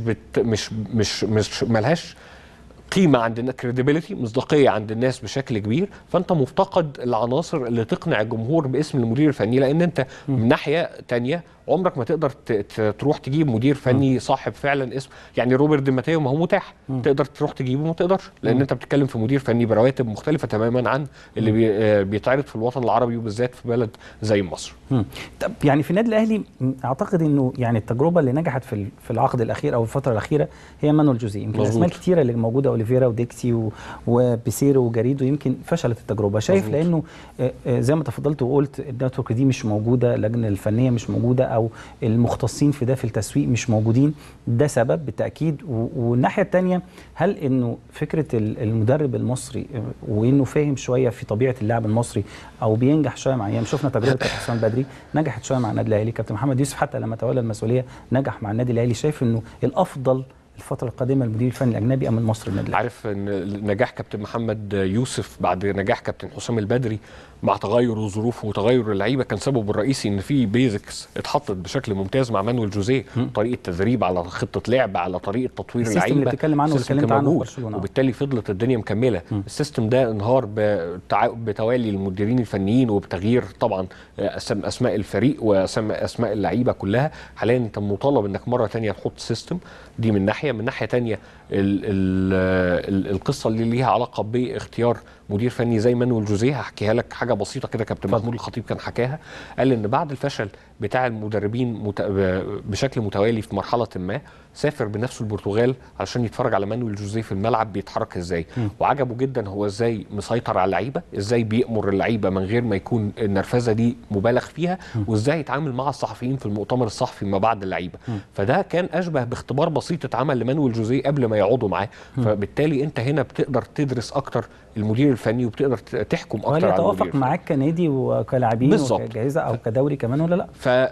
مش ملهاش قيمه عندنا، كريديبيليتي، مصداقيه عند الناس بشكل كبير. فانت مفتقد العناصر اللي تقنع الجمهور باسم المدير الفني، لان انت من ناحيه تانية عمرك ما تقدر تروح تجيب مدير فني صاحب فعلا اسم. يعني روبرت دي ماتيو ما هو متاح، تقدر تروح تجيبه ما تقدرش، لان انت بتتكلم في مدير فني برواتب مختلفه تماما عن اللي بيتعرض في الوطن العربي، وبالذات في بلد زي مصر. طب يعني في النادي الاهلي اعتقد انه يعني التجربه اللي نجحت في العقد الاخير او الفتره الاخيره هي مانويل جوزيه. يمكن اسماء كتيره اللي موجوده، اوليفيرا وديكسي وبيسيرو وجاريدو، يمكن فشلت التجربه. شايف لانه زي ما تفضلت وقلت النتورك دي مش موجوده، اللجنه الفنيه مش موجوده، او المختصين في ده في التسويق مش موجودين، ده سبب بالتاكيد. والناحيه الثانيه، هل انه فكره المدرب المصري وانه فاهم شويه في طبيعه اللاعب المصري او بينجح شويه مع ايام؟ شفنا تجربه كابتن حسام بدري نجحت شويه مع النادي الاهلي، كابتن محمد يوسف حتى لما تولى المسؤوليه نجح مع النادي الاهلي. شايف انه الافضل الفترة القادمة المدير الفني الأجنبي أم المصري النادي الأهلي؟ عارف ان نجاح كابتن محمد يوسف بعد نجاح كابتن حسام البدري مع تغير الظروف وتغير اللعيبه كان سببه الرئيسي ان في بيزكس اتحطت بشكل ممتاز مع مانويل جوزيه، طريقه تدريب على خطه لعب على طريقه تطوير اللعيبه. السيستم اللي بتتكلم عنه واللي اتكلمت عنه في برشلونه، وبالتالي فضلت الدنيا مكمله. السيستم ده انهار بتوالي المديرين الفنيين وبتغيير طبعا اسماء الفريق واسماء اللعيبه كلها. حاليا انت مطالب انك مره ثانيه تحط سيستم، دي من ناحيه. من ناحيه ثانيه القصه اللي ليها علاقه باختيار مدير فني زي مانويل جوزيه، هحكيها لك حاجه بسيطه كده. كابتن محمود الخطيب كان حكاها، قال ان بعد الفشل بتاع المدربين بشكل متوالي في مرحله ما، سافر بنفسه البرتغال علشان يتفرج على مانويل جوزيه في الملعب بيتحرك ازاي، وعجبه جدا هو ازاي مسيطر على اللعيبه، ازاي بيأمر اللعيبه من غير ما يكون النرفزه دي مبالغ فيها، وازاي يتعامل مع الصحفيين في المؤتمر الصحفي ما بعد اللعيبه. فده كان اشبه باختبار بسيط اتعمل لمانويل جوزيه قبل ما يقعدوا معاه. فبالتالي انت هنا بتقدر تدرس اكتر المدير الفني وبتقدر تحكم اكتر على المدير. يتوافق معاك كنادي وكلاعبين وكجائزه او كدوري كمان ولا لا؟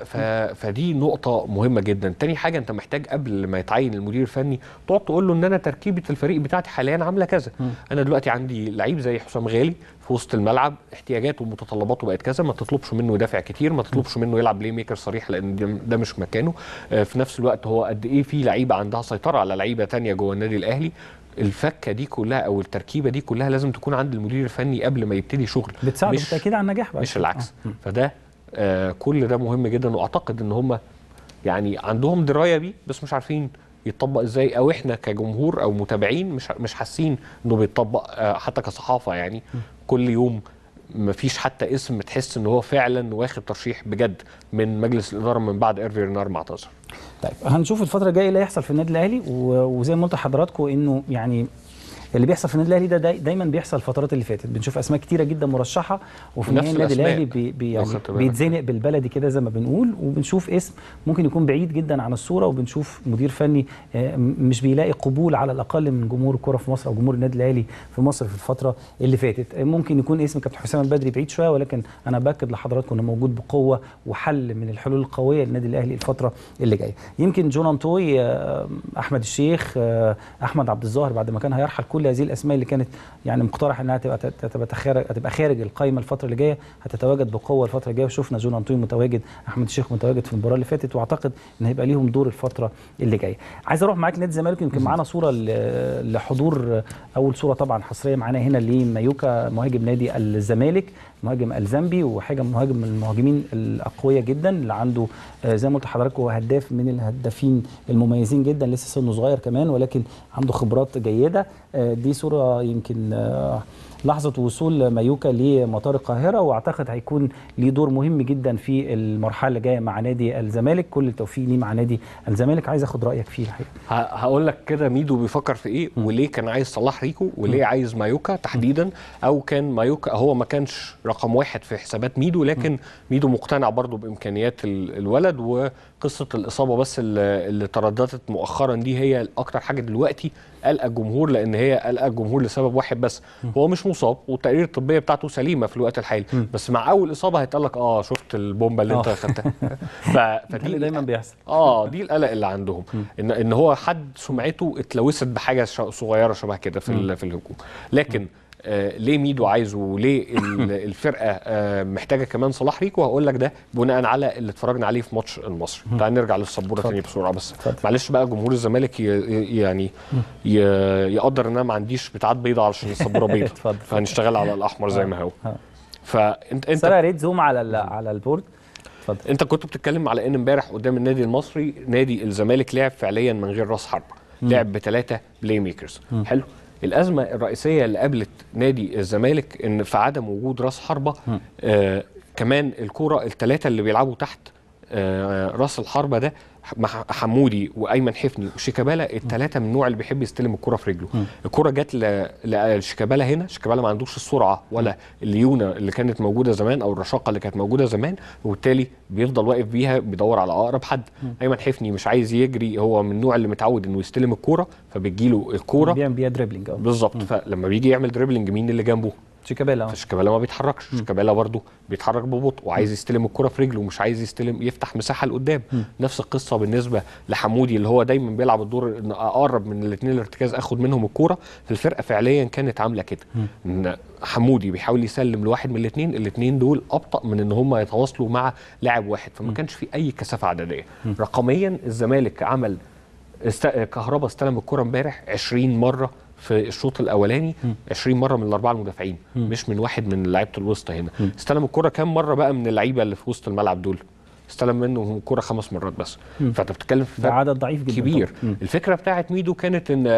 فدي نقطه مهمه جدا. تاني حاجه، انت محتاج قبل ما يتعين المدير الفني تقعد تقول له ان انا تركيبه الفريق بتاعتي حاليا عامله كذا. انا دلوقتي عندي لعيب زي حسام غالي في وسط الملعب، احتياجاته ومتطلباته بقت كذا، ما تطلبش منه يدافع كتير، ما تطلبش منه يلعب بلاي ميكر صريح لان ده مش مكانه. في نفس الوقت هو قد ايه في لعيبه عندها سيطره على لعيبه ثانيه جوه النادي الاهلي. الفكه دي كلها او التركيبه دي كلها لازم تكون عند المدير الفني قبل ما يبتدي شغل، بتساعده بالتاكيد على النجاح بقى، مش العكس. فده كل ده مهم جدا، واعتقد ان هم يعني عندهم درايه بيه بس مش عارفين يتطبق ازاي، او احنا كجمهور او متابعين مش حاسين انه بيتطبق. حتى كصحافه يعني كل يوم مفيش حتى اسم تحس ان هو فعلا واخد ترشيح بجد من مجلس الاداره من بعد ايرفي رينار ما اعتذر. طيب هنشوف الفتره الجايه اللي هيحصل في النادي الاهلي، وزي ما قلت لحضراتكم انه يعني اللي بيحصل في النادي الاهلي ده دايما بيحصل الفترات اللي فاتت، بنشوف اسماء كتيره جدا مرشحه وفي النهايه النادي الاهلي بيتزنق بالبلدي كده زي ما بنقول، وبنشوف اسم ممكن يكون بعيد جدا عن الصوره، وبنشوف مدير فني مش بيلاقي قبول على الاقل من جمهور الكره في مصر او جمهور النادي الاهلي في مصر في الفتره اللي فاتت. ممكن يكون اسم كابتن حسام البدري بعيد شويه، ولكن انا باكد لحضراتكم انه موجود بقوه وحل من الحلول القويه للنادي الاهلي الفتره اللي جايه. يمكن جون انطوي، احمد الشيخ، احمد عبد الظاهر بعد ما كان هيرحل، كل هذه الاسماء اللي كانت يعني مقترح انها تبقى خارج القائمه الفتره اللي جايه هتتواجد بقوه الفتره الجايه، وشفنا جون انطوي متواجد، احمد الشيخ متواجد في المباراه اللي فاتت، واعتقد ان هيبقى ليهم دور الفتره اللي جايه. عايز اروح معاك نادي الزمالك، يمكن معانا صوره لحضور، اول صوره طبعا حصريه معانا هنا لمايوكا مهاجم نادي الزمالك، مهاجم الزامبي وحاجه مهاجم من المهاجمين الاقوياء جدا اللي عنده زي ما قلت لحضراتكم هو هداف من الهدافين المميزين جدا، لسه سنه صغير كمان ولكن عنده خبرات جيده. دي صوره يمكن لحظه وصول مايوكا لمطار القاهره، واعتقد هيكون ليه دور مهم جدا في المرحله اللي جايه مع نادي الزمالك. كل التوفيق ليه مع نادي الزمالك. عايز اخد رايك فيه الحقيقه. هقول لك كده ميدو بيفكر في ايه وليه كان عايز صلاح ريكو وليه عايز مايوكا تحديدا، او كان مايوكا هو ما كانش رقم واحد في حسابات ميدو، لكن ميدو مقتنع برضو بامكانيات الولد، وقصه الاصابه بس اللي ترددت مؤخرا دي هي اكتر حاجه دلوقتي قلق الجمهور، لان هي قلق الجمهور لسبب واحد بس، هو مش مصاب والتقارير الطبيه بتاعته سليمه في الوقت الحالي، بس مع اول اصابه هيتقال لك شفت البومبه اللي انت خدتها. فدي دايما بيحصل. دي القلق اللي عندهم، ان هو حد سمعته اتلوثت بحاجه صغيره شبه كده في الهجوم. لكن ليه ميدو عايزه وليه الفرقه محتاجه كمان صلاح ريكو؟ هقول لك ده بناء على اللي اتفرجنا عليه في ماتش المصري. تعال نرجع للسبوره تاني بسرعه بس. معلش بقى جمهور الزمالك يعني يقدر ان انا ما عنديش بتاعات بيضاء علشان السبوره بيضاء، فهنشتغل على الاحمر زي ما هو. فانت سريع ريد زوم على البورد. اتفضل. انت كنت بتتكلم على ان امبارح قدام النادي المصري نادي الزمالك لعب فعليا من غير راس حربه، لعب بثلاثه بلاي ميكرز. حلو. الأزمة الرئيسية اللي قابلت نادي الزمالك إن في عدم وجود راس حربة، كمان الكرة الثلاثة اللي بيلعبوا تحت راس الحربة ده حمودي وايمن حفني وشيكابالا، الثلاثه من النوع اللي بيحب يستلم الكره في رجله. الكره جت لشيكابالا هنا، شيكابالا ما عندوش السرعه ولا الليونه اللي كانت موجوده زمان او الرشاقه اللي كانت موجوده زمان، وبالتالي بيفضل واقف بيها بيدور على اقرب حد. ايمن حفني مش عايز يجري، هو من النوع اللي متعود انه يستلم الكره، فبتجيله الكره بيعمل بيها دريبلينج بالظبط. فلما بيجي يعمل دريبلينج مين اللي جنبه؟ شيكابالا. شيكابالا ما بيتحركش، شيكابالا برضه بيتحرك ببطء وعايز يستلم الكره في رجله ومش عايز يستلم يفتح مساحه لقدام. نفس القصه بالنسبه لحمودي اللي هو دايما بيلعب الدور ان اقرب من الاثنين الارتكاز اخد منهم الكوره. في الفرقه فعليا كانت عامله كده، ان حمودي بيحاول يسلم لواحد من الاثنين دول ابطا من ان هم يتواصلوا مع لاعب واحد، فما كانش في اي كثافه عدديه. رقميا الزمالك عمل كهربا استلم الكره امبارح 20 مره في الشوط الاولاني، 20 مره من الاربعه المدافعين، مش من واحد من لعيبه الوسط. هنا استلم الكره كام مره بقى من اللعيبه اللي في وسط الملعب دول؟ استلم منه كرة 5 مرات بس. فانت بتتكلم في عدد ضعيف جدا كبير. الفكره بتاعت ميدو كانت ان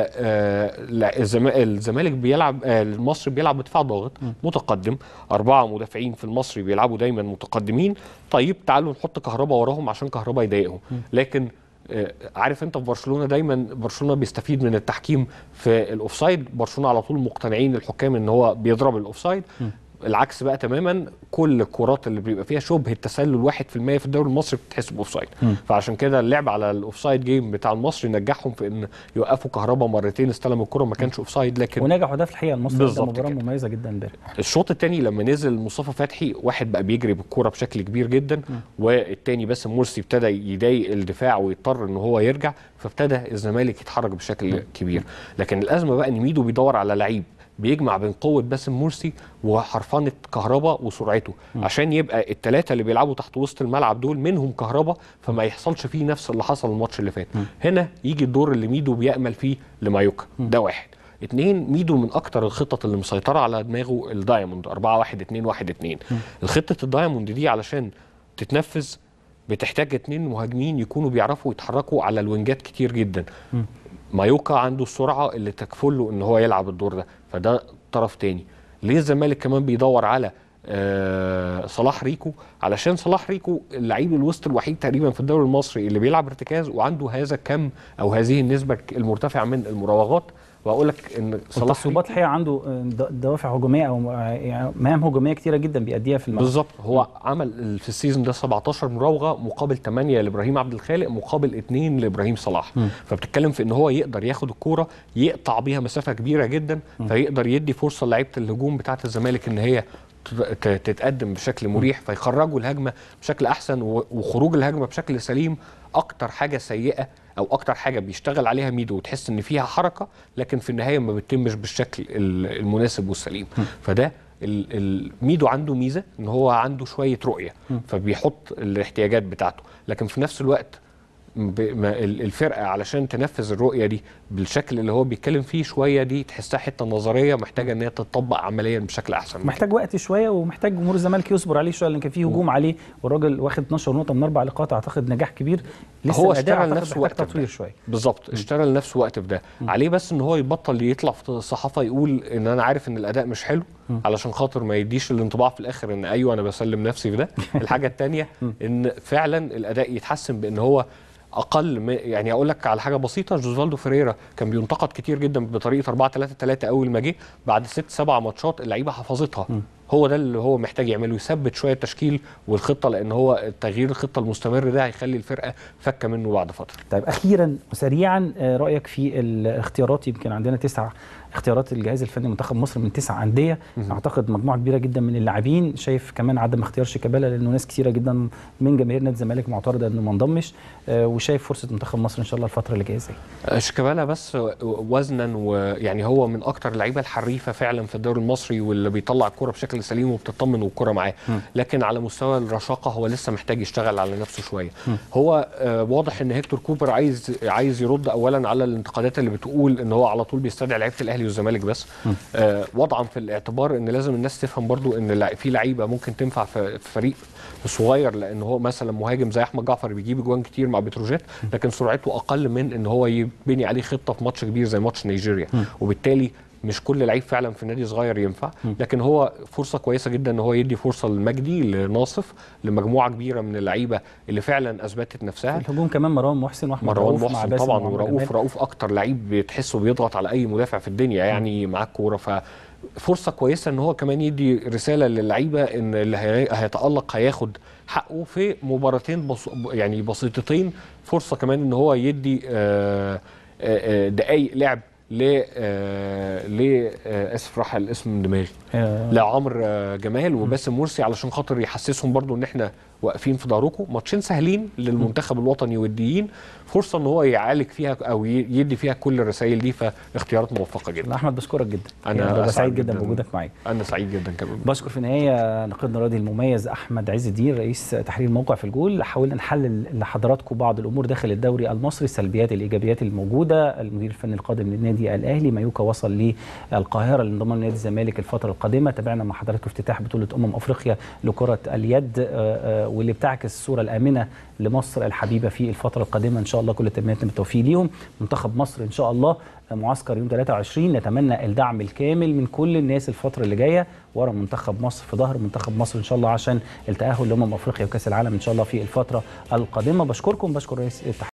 الزمالك بيلعب، المصري بيلعب بدفاع ضاغط متقدم، 4 مدافعين في المصري بيلعبوا دايما متقدمين. طيب تعالوا نحط كهربا وراهم عشان كهربا يضايقهم. لكن عارف انت في برشلونه دايما برشلونه بيستفيد من التحكيم في الاوفسايد، برشلونه على طول مقتنعين الحكام ان هو بيضرب الاوفسايد. العكس بقى تماما، كل الكرات اللي بيبقى فيها شبه التسلل 1% في الدوري المصري بتتحسب اوفسايد. فعشان كده اللعب على الاوفسايد جيم بتاع المصري نجحهم في ان يوقفوا كهربا مرتين استلم الكره ما كانش اوفسايد، لكن ونجحوا ده في الحقيقه. المصري ده مباراه مميزه جدا امبارح. الشوط الثاني لما نزل مصطفى فتحي، واحد بقى بيجري بالكره بشكل كبير جدا، والثاني بس مرسي ابتدى يضايق الدفاع ويضطر ان هو يرجع، فابتدى الزمالك يتحرك بشكل كبير. لكن الازمه بقى ان ميدو بيدور على لعيب بيجمع بين قوه باسم مرسي وحرفنه كهربا وسرعته، عشان يبقى الثلاثه اللي بيلعبوا تحت وسط الملعب دول منهم كهربا، فما يحصلش فيه نفس اللي حصل الماتش اللي فات. هنا يجي الدور اللي ميدو بيأمل فيه لمايوكا. ده واحد. 2 ميدو من اكتر الخطط اللي مسيطره على دماغه الدايموند 4-1-2-1-2. الخطه الدايموند دي علشان تتنفذ بتحتاج 2 مهاجمين يكونوا بيعرفوا يتحركوا على الوينجات كتير جدا. مايوكا عنده السرعه اللي تكفله ان هو يلعب الدور ده، فده طرف تاني. ليه الزمالك كمان بيدور على صلاح ريكو؟ علشان صلاح ريكو اللعيب الوسط الوحيد تقريبا في الدوري المصري اللي بيلعب ارتكاز وعنده هذا الكم او هذه النسبه المرتفعه من المراوغات. واقول لك ان صلاح التصويبات الحقيقه عنده دوافع هجوميه او يعني مهام هجوميه كتيره جدا بيأديها في الملعب. بالظبط. هو عمل في السيزون ده 17 مراوغه مقابل 8 لابراهيم عبد الخالق مقابل 2 لابراهيم صلاح. فبتتكلم في ان هو يقدر ياخد الكوره يقطع بيها مسافه كبيره جدا، فيقدر يدي فرصه لعيبه الهجوم بتاعه الزمالك ان هي تتقدم بشكل مريح، فيخرجوا الهجمه بشكل احسن. وخروج الهجمه بشكل سليم اكتر حاجه سيئه او اكتر حاجه بيشتغل عليها ميدو وتحس ان فيها حركه، لكن في النهايه ما بتتمش بالشكل المناسب والسليم. فده ميدو عنده ميزه ان هو عنده شويه رؤيه، فبيحط الاحتياجات بتاعته، لكن في نفس الوقت الفرقه علشان تنفذ الرؤيه دي بالشكل اللي هو بيتكلم فيه شويه، دي تحسها حته نظريه محتاجه ان هي تتطبق عمليا بشكل احسن. محتاج وقت شويه، ومحتاج جمهور الزمالك يصبر عليه شويه، لان كان فيه هجوم عليه والراجل واخد 12 نقطه من 4 لقاءات، اعتقد نجاح كبير. لسه هو اشتغل لنفسه وقت تطوير شويه. بالظبط، اشتغل لنفسه وقت في ده. عليه بس ان هو يبطل يطلع في الصحافه يقول ان انا عارف ان الاداء مش حلو، علشان خاطر ما يديش الانطباع في الاخر ان ايوه انا بسلم نفسي في ده. الحاجه الثانيه ان فعلا الاداء يتحسن بان هو اقل يعني اقول لك على حاجه بسيطه، جوزفالدو فيريرا كان بينتقد كتير جدا بطريقه 4-3-3 اول ما جه، بعد 6-7 ماتشات اللعيبه حفظتها. هو ده اللي هو محتاج يعمله، يثبت شويه التشكيل والخطه، لان هو تغيير الخطه المستمر ده هيخلي الفرقه فكه منه بعد فتره. طيب اخيرا وسريعا رايك في الاختيارات؟ يمكن عندنا 9 اختيارات الجهاز الفني منتخب مصر من 9 انديه، اعتقد مجموعه كبيره جدا من اللاعبين. شايف كمان عدم اختيار شيكابالا لانه ناس كثيره جدا من جماهير نادي الزمالك معترضه انه ما انضمش، وشايف فرصه منتخب مصر ان شاء الله الفتره اللي جايه ازاي؟ شيكابالا بس وزنا، ويعني هو من اكتر اللعيبه الحريفه فعلا في الدوري المصري واللي بيطلع الكره بشكل سليم وبتطمن والكره معاه، لكن على مستوى الرشاقه هو لسه محتاج يشتغل على نفسه شويه. هو واضح ان هيكتور كوبر عايز يرد اولا على الانتقادات اللي بتقول ان هو على طول بيستدعي لعيبه الاهلي والزمالك بس، وضعا في الاعتبار ان لازم الناس تفهم برضو ان في لعيبه ممكن تنفع في فريق صغير، لان هو مثلا مهاجم زي احمد جعفر بيجيب اجوان كتير مع بتروجيت، لكن سرعته اقل من ان هو يبني عليه خطه في ماتش كبير زي ماتش نيجيريا، وبالتالي مش كل لعيب فعلا في نادي صغير ينفع. لكن هو فرصه كويسه جدا ان هو يدي فرصه لمجدي، لناصف، لمجموعه كبيره من اللعيبه اللي فعلا اثبتت نفسها. الهجوم كمان مروان محسن واحمد رؤوف مع باسم طبعا، ورؤوف اكتر لعيب بتحسه بيضغط على اي مدافع في الدنيا يعني معاه الكوره، ففرصه كويسه ان هو كمان يدي رساله للعيبه ان اللي هيتالق هياخد حقه في مباراتين يعني بسيطتين. فرصه كمان ان هو يدي دقائق لعب اسف راح الاسم من دماغي، لعمر جمال وباسم مرسي، علشان خاطر يحسسهم برضو ان احنا واقفين في ظهركم. ماتشين سهلين للمنتخب الوطني وديين، فرصه ان هو يعالج فيها او يدي فيها كل الرسائل دي، فاختيارات موفقه جدا. احمد بشكرك جدا، انا سعيد جدا بوجودك معايا. انا سعيد جدا كمان. بشكر في النهايه نقيدنا الرياضي المميز احمد عز الدين رئيس تحرير موقع في الجول. حاولنا نحلل لحضراتكم بعض الامور داخل الدوري المصري، السلبيات الايجابيات الموجوده. المدير الفني القادم للنادي الاهلي مايوكا وصل للقاهره لانضمام لنادي الزمالك الفتره القادمه. تابعنا مع حضراتكم افتتاح بطوله افريقيا لكره اليد، واللي بتعكس الصوره الامنه لمصر الحبيبه في الفتره القادمه. ان شاء الله كل التمنيات بالتوفيق ليهم. منتخب مصر ان شاء الله معسكر يوم 23 نتمنى الدعم الكامل من كل الناس الفتره اللي جايه ورا منتخب مصر، في ظهر منتخب مصر ان شاء الله عشان التاهل لامم افريقيا وكاس العالم ان شاء الله في الفتره القادمه. بشكركم، بشكر رئيس الاتحاد